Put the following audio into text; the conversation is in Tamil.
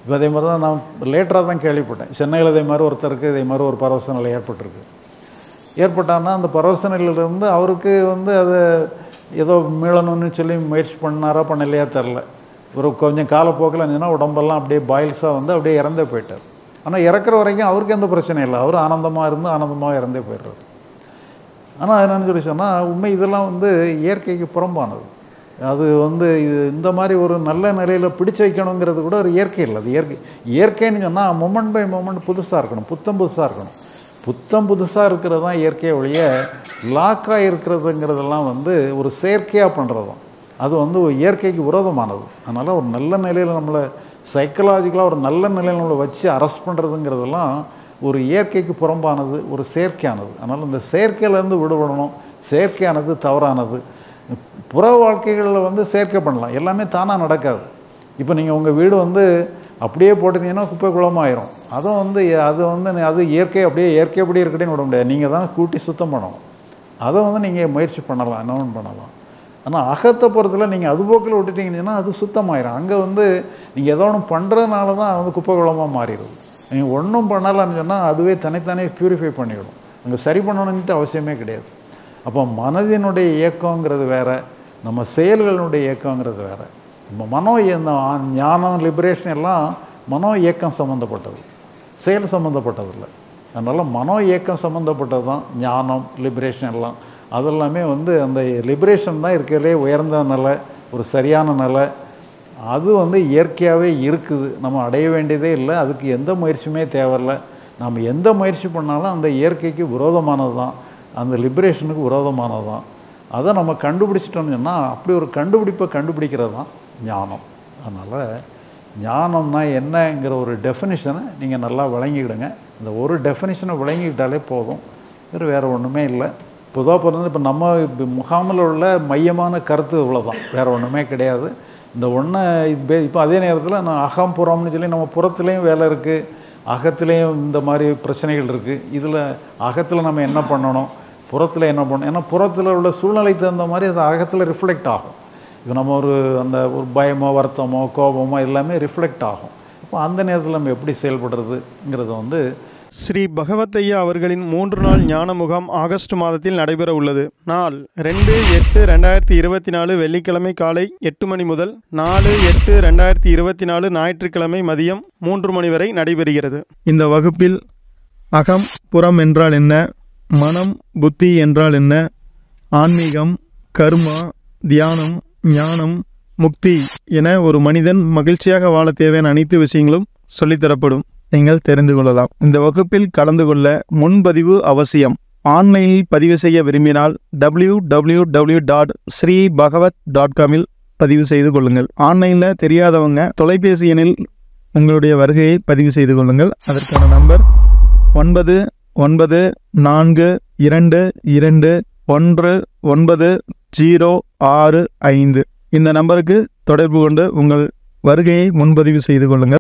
இப்போ அதே மாதிரி தான் நான் லேட்டராக தான் கேள்விப்பட்டேன். சென்னையில் இதே மாதிரி ஒருத்தருக்கு இதே மாதிரி ஒரு பரவச நிலை ஏற்பட்டிருக்கு. ஏற்பட்டான்னா அந்த பரவச நிலையிலேருந்து அவருக்கு அது ஏதோ மீளணும்னு சொல்லி முயற்சி பண்ணாரா பண்ணலையா தெரில. ஒரு கொஞ்சம் காலப்போக்கில் இருந்துச்சுன்னா உடம்பெல்லாம் அப்படியே பாயில்ஸாக அப்படியே இறந்தே போயிட்டார். ஆனால் இறக்குற வரைக்கும் அவருக்கு எந்த பிரச்சனையும் இல்லை. அவர் ஆனந்தமாக இருந்து ஆனந்தமாக இறந்தே போயிடுறாரு. ஆனால் என்னென்னு சொல்லி சொன்னால் உண்மை இதெல்லாம் இயற்கைக்கு புறம்பானது. அது இது இந்த மாதிரி ஒரு நல்ல நிலையில் பிடிச்சு வைக்கணுங்கிறது கூட ஒரு இயற்கை இல்லை. அது இயற்கைன்னு சொன்னால் மொமெண்ட் பை மொமெண்ட் புதுசாக இருக்கணும், புதுசாக இருக்கணும். புதுசாக இருக்கிறது தான் இயற்கையை ஒழிய லாக்காக இருக்கிறதுங்கிறதெல்லாம் ஒரு செயற்கையாக பண்ணுறது தான். அது இயற்கைக்கு விரோதமானது. அதனால் ஒரு நல்ல நிலையில் நம்மளை சைக்கலாஜிக்கலாக ஒரு நல்ல நிலையில் நம்மளை வச்சு அரெஸ்ட் பண்ணுறதுங்கிறதெல்லாம் ஒரு இயற்கைக்கு புறம்பானது, ஒரு செயற்கையானது. அதனால் இந்த செயற்கையிலேருந்து விடுபடணும். செயற்கையானது தவறானது. புற வாழ்க்கைகளில் செயற்கை பண்ணலாம், எல்லாமே தானாக நடக்காது. இப்போ நீங்கள் உங்கள் வீடு அப்படியே போட்டுட்டீங்கன்னா குப்பை குளமாயிரும். அதுவும் அது இயற்கை அப்படியே இயற்கைப்படி இருக்கட்டேன்னு விட முடியாது. நீங்கள் தான் கூட்டி சுத்தம் பண்ணணும். அதை நீங்கள் முயற்சி பண்ணலாம், என்னொன்று பண்ணலாம். ஆனால் அகத்தை பொறுத்தல நீங்கள் அது போக்கில் விட்டுட்டீங்கன்னா அது சுத்தமாயிரும். அங்கே நீங்கள் ஏதோ ஒன்று பண்ணுறதுனால தான் குப்பை குளமாக மாறிடுது. நீங்கள் ஒன்றும் பண்ணலான்னு சொன்னால் அதுவே தனித்தானே ப்யூரிஃபை பண்ணிவிடும். அங்கே சரி பண்ணணுன்ட்டு அவசியமே கிடையாது. அப்போ மனதினுடைய இயக்கங்கிறது வேறு, நம்ம செயல்களினுடைய இயக்கங்கிறது வேறு. நம்ம ஞானம் லிபரேஷன் எல்லாம் மனோ இயக்கம் சம்மந்தப்பட்டது, செயல் சம்மந்தப்பட்டதில்லை. அதனால் மனோ இயக்கம் சம்மந்தப்பட்டது தான் ஞானம் லிபரேஷன் எல்லாம். அதெல்லாமே அந்த லிபரேஷன் தான் இருக்கிறதுலே உயர்ந்த நிலை, ஒரு சரியான நிலை. அது இயற்கையாகவே இருக்குது, நம்ம அடைய வேண்டியதே இல்லை. அதுக்கு எந்த முயற்சியுமே தேவையில்லை. நம்ம எந்த முயற்சி பண்ணாலும் அந்த இயற்கைக்கு விரோதமானது தான், அந்த லிபரேஷனுக்கு விரோதமானது தான். அதை நம்ம கண்டுபிடிச்சிட்டோம்னு சொன்னால் அப்படி ஒரு கண்டுபிடிப்பை கண்டுபிடிக்கிறது தான் ஞானம். அதனால் ஞானம்னா என்னங்கிற ஒரு டெஃபினிஷனை நீங்கள் நல்லா விளங்கிக்கிடுங்க. இந்த ஒரு டெஃபினிஷனை விளங்கிக்கிட்டாலே போதும், வேறு ஒன்றுமே இல்லை. பொதுவாக இப்போ நம்ம முகாமில் உள்ள மையமான கருத்து இவ்வளோதான், வேறு ஒன்றுமே கிடையாது. இந்த ஒன்றை இப்போ அதே நேரத்தில் நான் அகம் புறம்னு சொல்லி நம்ம புறத்துலேயும் வேலை இருக்குது, அகத்துலேயும் இந்த மாதிரி பிரச்சனைகள் இருக்குது. இதில் அகத்தில் நம்ம என்ன பண்ணணும், புறத்தில் என்ன பண்ணணும். ஏன்னா புறத்தில் உள்ள சூழ்நிலைக்கு தகுந்த மாதிரி அது அகத்தில் ரிஃப்ளெக்ட் ஆகும். இப்போ நம்ம ஒரு பயமோ வருத்தமோ கோபமோ எல்லாமே ரிஃப்ளெக்ட் ஆகும். இப்போ அந்த நேரத்தில் நம்ம எப்படி செயல்படுறதுங்கிறது ஸ்ரீ பகவத் ஐயா அவர்களின் 3 நாள் ஞான முகாம் ஆகஸ்ட் மாதத்தில் நடைபெற உள்ளது. நாள் 2/8/2024 வெள்ளிக்கிழமை காலை 8 மணி முதல் 4/8/2024 ஞாயிற்றுக்கிழமை மதியம் 3 மணி வரை நடைபெறுகிறது. இந்த வகுப்பில் அகம் புறம் என்றால் என்ன, மனம் புத்தி என்றால் என்ன, ஆன்மீகம், கர்மா, தியானம், ஞானம், முக்தி என ஒரு மனிதன் மகிழ்ச்சியாக வாழ தேவையான அனைத்து விஷயங்களும் சொல்லித்தரப்படும். நீங்கள் தெரிந்து கொள்ளலாம். இந்த வகுப்பில் கலந்து கொள்ள முன்பதிவு அவசியம். ஆன்லைனில் பதிவு செய்ய விரும்பினால் www.sreebhagavat.com பதிவு செய்து கொள்ளுங்கள். ஆன்லைனில் தெரியாதவங்க தொலைபேசி எண்ணில் உங்களுடைய வருகையை பதிவு செய்து கொள்ளுங்கள். அதற்கான நம்பர் 9942219065. இந்த நம்பருக்கு தொடர்பு கொண்டு உங்கள் வருகையை முன்பதிவு செய்து கொள்ளுங்கள்.